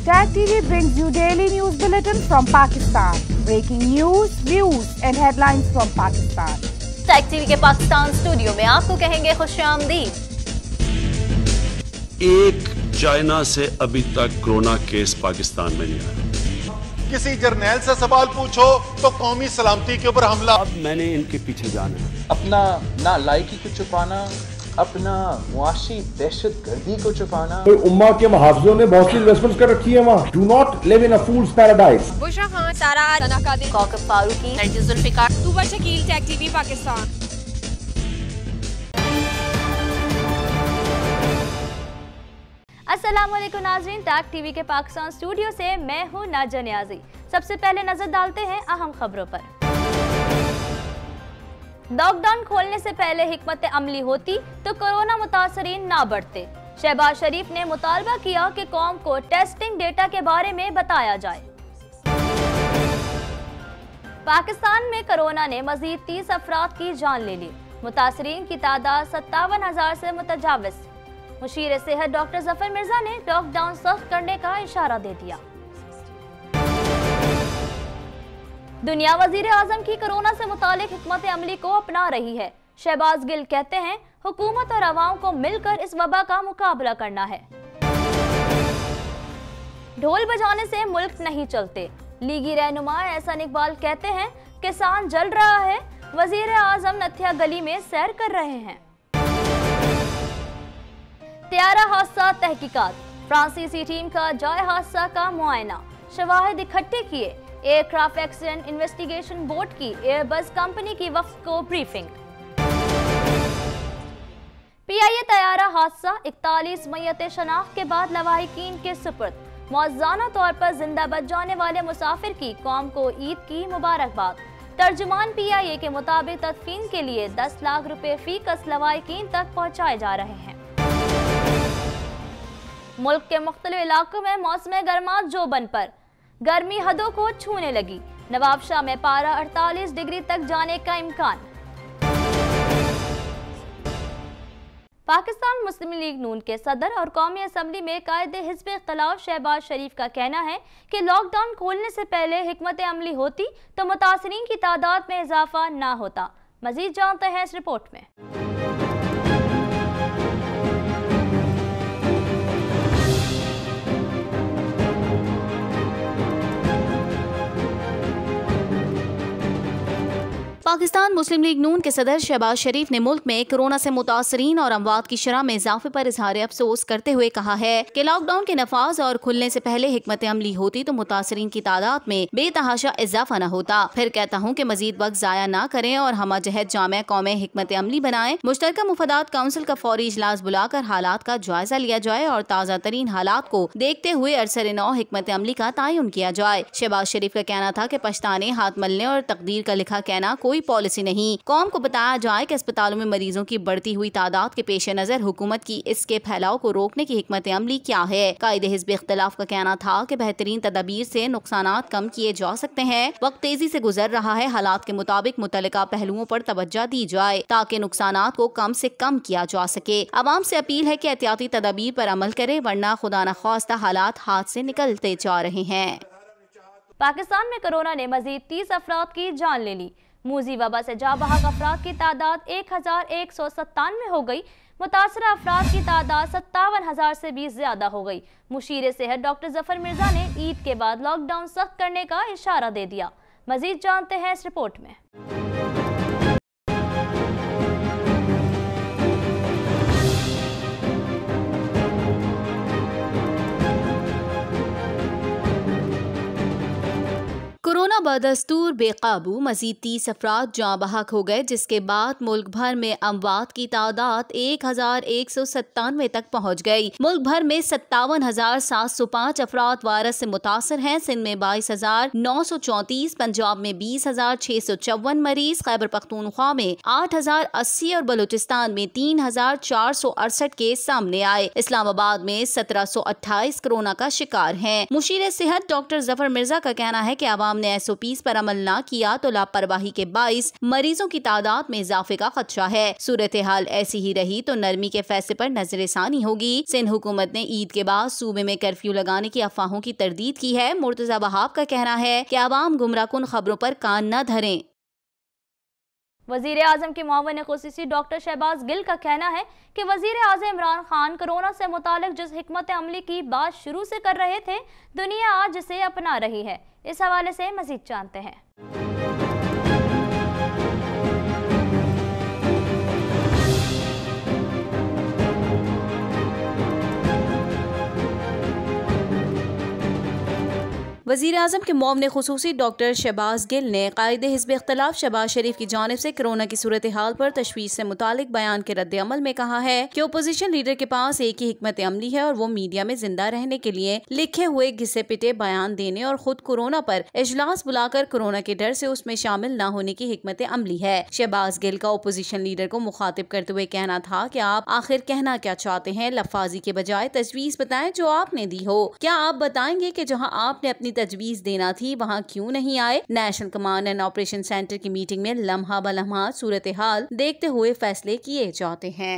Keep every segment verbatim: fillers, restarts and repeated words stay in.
Tag T V brings you daily news bulletin from Pakistan. Breaking news, views and headlines from Pakistan. Tag T V के Pakistan studio में आपको कहेंगे खुशामदीद। एक China से अभी तक कोरोना केस पाकिस्तान में नहीं आया। किसी जर्नैल से सवाल पूछो तो कौमी सलामती के ऊपर हमला। अब मैंने इनके पीछे जाना है। अपना ना लायकी को छुपाना, अपना मुआशी दहशत गर्दी को छुपाना। तो उम्मा के मुहाफिजों ने बहुत सी इन्वेस्टमेंट्स कर रखी है वहाँ। Do not live in a fool's paradise. Bushra Khan, Sara Tanakadir, Kaukab Farooqui, Nargis Zulfiqar, Tooba Shakeel, Tag TV Pakistan. अस्सलाम वालेकुम नाज़रीन, टैग टीवी के पाकिस्तान स्टूडियो से मैं हूँ नाजा नियाजी। सबसे पहले नजर डालते हैं अहम खबरों पर। लॉकडाउन खोलने से पहले हिकमत अमली होती तो कोरोना मुतासरीन ना बढ़ते। शहबाज शरीफ ने मुतालबा किया कि कौम को टेस्टिंग डेटा के बारे में बताया जाए। पाकिस्तान में कोरोना ने मजीद तीस अफराद की जान ले ली। मुतासरीन की तादाद सत्तावन हजार से मुतजाविज। मुशीर सेहत डॉक्टर जफर मिर्जा ने लॉकडाउन सख्त करने का इशारा दे दिया। दुनिया वजीर आजम की कोरोना से मुतालिक हिकमत अमली को अपना रही है। शहबाज गिल कहते हैं हुकूमत और अवाम को मिलकर इस वबा का मुकाबला करना है। ढोल बजाने से मुल्क नहीं चलते। लीगी रहनुमा एहसान इकबाल कहते हैं किसान जल रहा है, वजीर आजम नथिया गली में सैर कर रहे हैं। त्यारा हादसा तहकीकात, फ्रांसीसी टीम का जाए हादसा का मुआयना, शवाहिद इकट्ठे किए। एयरक्राफ्ट एक्सीडेंट इन्वेस्टिगेशन बोर्ड की एयरबस कंपनी की वफ्द को ब्रीफिंग। पीआईए तैयारा हादसा, इकतालीस मय्यत शनाख्त के बाद लवाहिकीन के सुपुर्द। मुअज़्ज़ाना तौर पर जिंदा बच जाने वाले मुसाफिर की कौम को ईद की मुबारकबाद। तर्जुमान पीआईए के मुताबिक तदफीन के लिए दस लाख रुपए फी कस लवाहिकीन तक पहुंचाए जा रहे हैं। मुल्क के मुख्तलिफ इलाकों में मौसम गर्मा जोबन पर, गर्मी हदों को छूने लगी। नवाबशाह में पारा अड़तालीस डिग्री तक जाने का इम्कान। पाकिस्तान मुस्लिम लीग नून के सदर और कौमी असम्बली में कायदे हिज़्ब इख्तिलाफ शहबाज शरीफ का कहना है कि लॉकडाउन खोलने से पहले हिकमत अमली होती तो मुतासरीन की तादाद में इजाफा ना होता। मजीद जानते हैं इस रिपोर्ट में। पाकिस्तान मुस्लिम लीग नून के सदर शहबाज शरीफ ने मुल्क में कोरोना से मुतासरीन और अमवात की शरह में इजाफे पर इजहार अफसोस करते हुए कहा है कि लॉकडाउन के नफाज और खुलने से पहले हिकमत अमली होती तो मुतासरीन की तादाद में बेतहाशा इजाफा न होता। फिर कहता हूँ कि मजीद वक्त जाया न करें और हम जहद जामे कौमें हिकमत अमली बनाएं। मुश्तरका मुफादात काउंसिल का फौरी इजलास बुलाकर हालात का जायजा लिया जाए और ताज़ा तरीन हालात को देखते हुए अरसर नौ हिकमत अमली का तयन किया जाए। शहबाज शरीफ का कहना था कि पछताने, हाथ मलने और तकदीर का लिखा कहना कोई पॉलिसी नहीं। कौम को बताया जाए कि अस्पतालों में मरीजों की बढ़ती हुई तादाद के पेश नजर हुकूमत की इसके फैलाव को रोकने की हिकमत अमली क्या है। कायदे हिज़्ब इख्तिलाफ का कहना था कि बेहतरीन तदाबीर से नुकसानात कम किए जा सकते हैं। वक्त तेजी से गुजर रहा है, हालात के मुताबिक मुतल्लिका पहलुओं पर तवज्जो दी जाए ताकि नुकसानात को कम से कम किया जा सके। अवाम से अपील है कि एहतियाती तदाबीर पर अमल करे, वरना खुदा न ख्वास्ता हालात हाथ से निकलते जा रहे हैं। पाकिस्तान में कोरोना ने मजीद तीस अफराद की जान ले ली। मूजी वबा से जा बहक अफराद की तादाद एक हजार एक सौ सत्तानवे हो गई। मुतासरा अफराद की तादाद सत्तावन हजार से भी ज्यादा हो गई। मुशीर सेहत डॉक्टर जफर मिर्जा ने ईद के बाद लॉकडाउन सख्त करने का इशारा दे दिया। मजीद जानते हैं इस रिपोर्ट में। कोरोना बदस्तूर बेकाबू, मजीद तीस अफराद जाँ बहक हो गए, जिसके बाद मुल्क भर में अमवात की तादाद एक हजार एक सौ सत्तानवे तक पहुँच गई। मुल्क भर में सत्तावन हजार सात सौ पाँच अफराद वायरस से मुतासर हैं। सिंध में बाईस हजार नौ सौ चौंतीस, पंजाब में बीस हजार छह सौ चौवन मरीज, खैबर पख्तूनख्वा में आठ हजार अस्सी और बलूचिस्तान में तीन हजार चार सौ अड़सठ केस सामने आए। इस्लामाबाद में सत्रह सौ अट्ठाईस कोरोना का शिकार हैं। मुशीर सेहत डॉक्टर जफर मिर्जा का कहना है कि आवाम ने एस ओ ओ पीज़ पर अमल न किया तो लापरवाही के बाइस मरीजों की तादाद में इजाफे का खदशा है। सूरत हाल ऐसी ही रही तो नरमी के फैसले पर नजरसानी होगी। सिंध हुकूमत ने ईद के बाद सूबे में कर्फ्यू लगाने की अफवाहों की तरदीद की है। मुर्तजा वहाब का कहना है कि आवाम गुमराहकुन खबरों पर कान न धरें। वजीर आजम के मुआविन खुसूसी डॉक्टर शहबाज गिल का कहना है कि वजीर आजम इमरान खान कोरोना से मुतालिक जिस हिकमत अमली की बात शुरू से कर रहे थे, दुनिया आज इसे अपना रही है। इस हवाले से मजीद जानते हैं। वज़ीर आज़म के मुआविन खुसूसी डॉक्टर शहबाज गिल ने कायदे हिज़्ब इख्तिलाफ शहबाज शरीफ की जानिब से कोरोना की सूरत हाल पर तशवीश से मुतालिक बयान के रद्द अमल में कहा है कि अपोजिशन लीडर के पास एक ही हिकमत अमली है और वो मीडिया में जिंदा रहने के लिए लिखे हुए घिसे पिटे बयान देने और खुद कोरोना पर इजलास बुलाकर कोरोना के डर से उसमें शामिल न होने की हिकमत अमली है। शहबाज गिल का अपोजिशन लीडर को मुखातिब करते हुए कहना था कि आप आखिर कहना क्या चाहते हैं, लफाजी के बजाय तजवीज़ बताएं जो आपने दी हो। क्या आप बताएंगे कि जहां आपने अपनी तजवीज़ देना थी वहां क्यों नहीं आए? National command and operation centre की मीटिंग में लम्हा ब लम्हा सूरत हाल देखते हुए फैसले किए जाते हैं।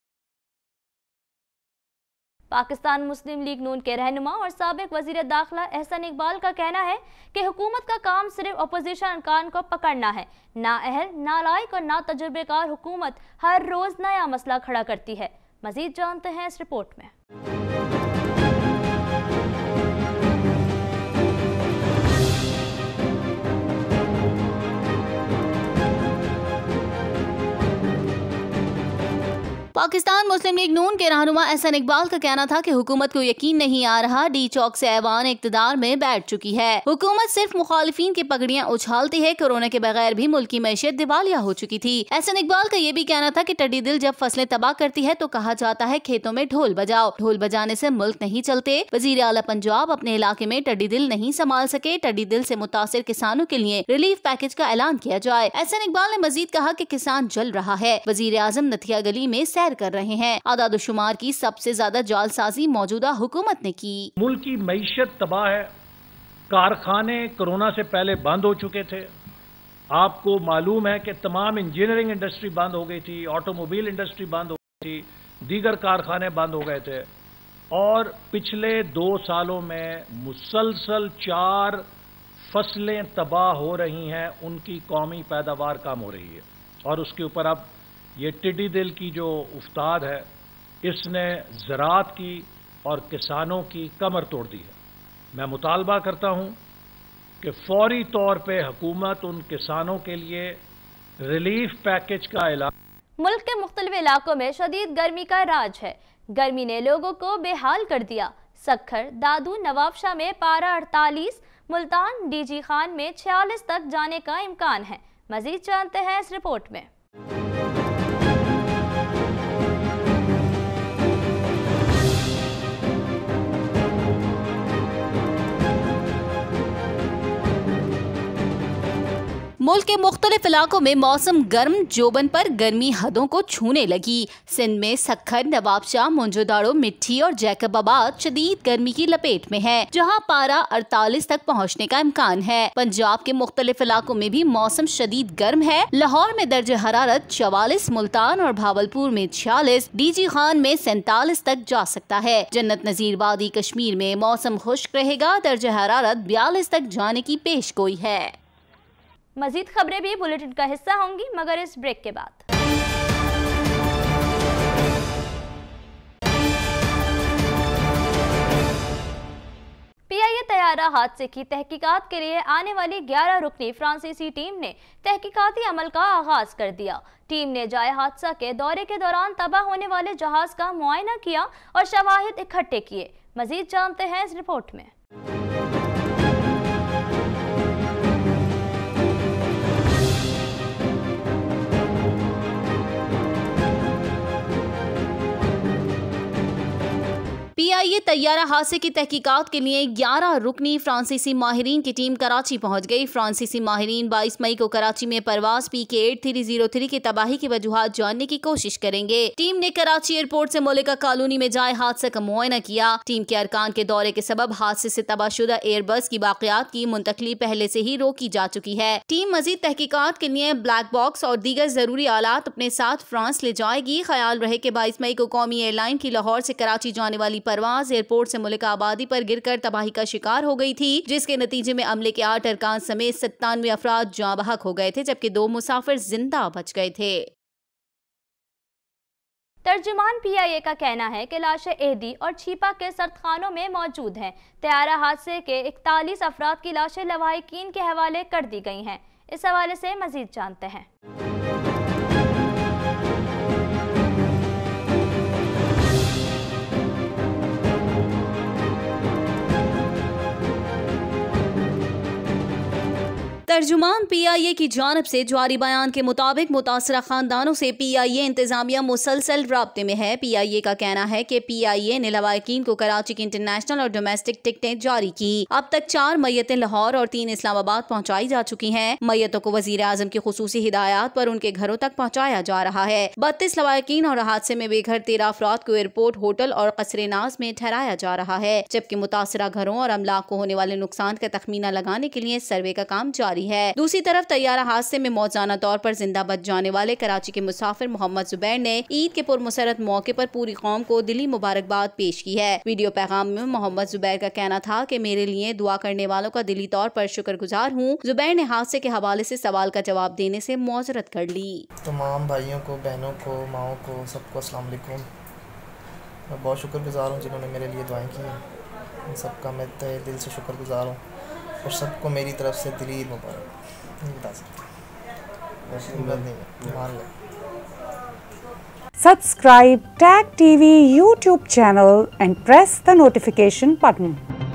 पाकिस्तान मुस्लिम लीग नून के रहनुमा और साबिक वजीर दाखिला एहसन इकबाल का कहना है कि हुकूमत का काम सिर्फ अपोजिशन अरकान को पकड़ना है। नाअहल, नालायक और ना तजुर्बेकार हुकूमत हर रोज नया मसला खड़ा करती है। मजीद जानते हैं इस रिपोर्ट में। पाकिस्तान मुस्लिम लीग नून के रहनुमा एहसन इकबाल का कहना था कि हुकूमत को यकीन नहीं आ रहा डी चौक से ऐवान इक्तदार में बैठ चुकी है। हुकूमत सिर्फ मुखालिफिन की पगड़ियां उछालती है। कोरोना के बगैर भी मुल्क की मैशियत दिवालिया हो चुकी थी। एहसन इकबाल का ये भी कहना था कि टड्डी दिल जब फसलें तबाह करती है तो कहा जाता है खेतों में ढोल बजाओ। ढोल बजाने से मुल्क नहीं चलते। वजीर आला पंजाब अपने इलाके में टड्डी दिल नहीं संभाल सके। टड्डी दिल से मुतासिर किसानों के लिए रिलीफ पैकेज का ऐलान किया जाए। एहसन इकबाल ने मजीद कहा कि किसान जल रहा है। वजीर आजम नथिया गली में सैर कर रहे हैं। आदादुशुमार की सबसे ज्यादा जालसाजी मौजूदा हुकूमत ने की। मुल्क की मईशत तबाह है। कारखाने कोरोना से पहले बंद हो चुके थे। आपको मालूम है कि तमाम इंजीनियरिंग इंडस्ट्री बंद हो गई थी, ऑटोमोबाइल इंडस्ट्री बंद हो गई थी, दीगर कारखाने बंद हो गए थे और पिछले दो सालों में मुसलसल चार फसलें तबाह हो रही हैं। उनकी कौमी पैदावार कम हो रही है और उसके ऊपर अब ये टिड्डी दिल की जो उफ्ताद है इसने ज़राअत की और किसानों की कमर तोड़ दी है। मैं मुतालबा करता हूं कि फौरी तौर पे हुकूमत उन किसानों के लिए रिलीफ पैकेज का ऐलान। मुल्क के मुख्तलिफ इलाकों में शदीद गर्मी का राज है। गर्मी ने लोगों को बेहाल कर दिया। सक्खर, दादू, नवाबशाह में पारा अड़तालीस, मुल्तान, डीजी खान में छियालीस तक जाने का इम्कान है। मजीद जानते हैं इस रिपोर्ट में। मुल्क के मुख्तलिफ इलाकों में मौसम गर्म जोबन पर गर्मी हदों को छूने लगी। सिंध में सक्खर, नवाबशाह, मोंजोदाड़ो, मिट्टी और जैकबाबाद शदीद गर्मी की लपेट में है, जहां पारा अड़तालीस तक पहुंचने का इम्कान है। पंजाब के मुख्तलिफ इलाकों में भी मौसम शदीद गर्म है। लाहौर में दर्जे हरारत चवालीस, मुल्तान और भावलपुर में छियालीस, डीजी खान में सैंतालीस तक जा सकता है। जन्नत नजीर वादी कश्मीर में मौसम खुश्क रहेगा। दर्जे हरारत बयालीस तक जाने की पेशगोई है। मजीद खबरें भी बुलेटिन का हिस्सा होंगी, मगर इस ब्रेक के बाद। पीआईए तैयारा हादसे की तहकीकात के लिए आने वाली ग्यारह रुकनी फ्रांसीसी टीम ने तहकीकाती अमल का आगाज कर दिया। टीम ने जाए हादसा के दौरे के दौरान तबाह होने वाले जहाज का मुआयना किया और शवाहिद इकट्ठे किए। मजीद जानते हैं इस रिपोर्ट में। पीआईए तैयारा हादसे की तहकीकात के लिए ग्यारह रुकनी फ्रांसीसी माहिरीन की टीम कराची पहुंच गई। फ्रांसीसी माहिरीन बाईस मई को कराची में परवाज P K eight three zero three की तबाही की वजूहात जानने की कोशिश करेंगे। टीम ने कराची एयरपोर्ट से मलिका कॉलोनी में जाए हादसे का मुआयना किया। टीम के अरकान के दौरे के सबब हादसे से तबाहशुदा एयरबस की बाकियात की मुंतकली पहले से ही रोकी जा चुकी है। टीम मजीद तहकीकात के लिए ब्लैक बॉक्स और दीगर जरूरी आलात अपने साथ फ्रांस ले जाएगी। ख्याल रहे कि बाईस मई को कौमी एयरलाइन की लाहौर से कराची जाने वाली परवाज एयरपोर्ट से मलिका आबादी पर गिरकर तबाही का शिकार हो गई थी, जिसके नतीजे में अमले के आठ अरकान समेत सत्तानवे अफराद जाँ बहक हो गए थे, जबकि दो मुसाफिर जिंदा बच गए थे। तर्जुमान पीआईए का कहना है कि लाशें एहदी और छीपा के सर्दखानों में मौजूद हैं। तैयारा हादसे के इकतालीस अफराद की लाशें लवाहिकीन के हवाले कर दी गई हैं। इस हवाले से मजीद जानते हैं। तर्जुमान पीआईए की जानिब से जारी बयान के मुताबिक मुतासरा खानदानों से पीआईए इंतजामिया मुसलसल राब्ते में है। पीआईए का कहना है कि पीआईए ने लवाहिकीन को कराची की इंटरनेशनल और डोमेस्टिक टिकटें जारी की। अब तक चार मैयतें लाहौर और तीन इस्लामाबाद पहुँचाई जा चुकी हैं। मैयतों को वजीर आजम की खुसूसी हिदायत पर उनके घरों तक पहुँचाया जा रहा है। बत्तीस लवाहिकीन और हादसे में बेघर तेरह अफराद को एयरपोर्ट, होटल और कसरे नाज में ठहराया जा रहा है, जबकि मुतासरा घरों और अमलाक को होने वाले नुकसान का तखमीना लगाने के लिए सर्वे का काम जारी है। दूसरी तरफ तैयारा हादसे में मौजाना तौर पर जिंदा बच जाने वाले कराची के मुसाफिर मोहम्मद जुबैर ने ईद के पुरमसरत मौके पर पूरी कौम को दिली मुबारकबाद पेश की है। वीडियो पैगाम में मोहम्मद जुबैर का कहना था कि मेरे लिए दुआ करने वालों का दिली तौर पर शुक्रगुजार हूँ। जुबैर ने हादसे के हवाले से सवाल का जवाब देने से मौजरत कर ली। तमाम भाइयों को, बहनों को, माओ को, सबको अस्सलाम वालेकुम। मैं बहुत शुक्रगुजार हूँ जिन्होंने मेरे लिए दुआएं की हैं। इन सबका मैं तहे दिल से शुक्रगुजार हूँ और सबको मेरी तरफ से दिली मुबारक। नहीं बता सकता, नहीं है, मान ले। Subscribe Tag T V YouTube channel and press the notification button.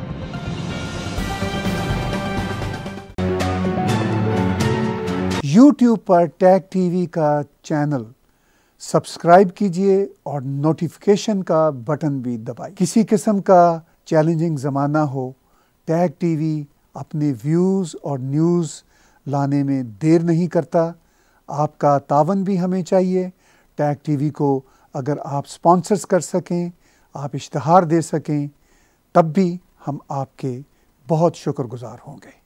YouTube पर टैग टीवी का चैनल सब्सक्राइब कीजिए और नोटिफिकेशन का बटन भी दबाइए। किसी किस्म का चैलेंजिंग ज़माना हो, टैग टीवी अपने व्यूज़ और न्यूज़ लाने में देर नहीं करता। आपका तावन भी हमें चाहिए। टैग टीवी को अगर आप स्पॉन्सर्स कर सकें, आप इश्तहार दे सकें, तब भी हम आपके बहुत शुक्रगुजार होंगे।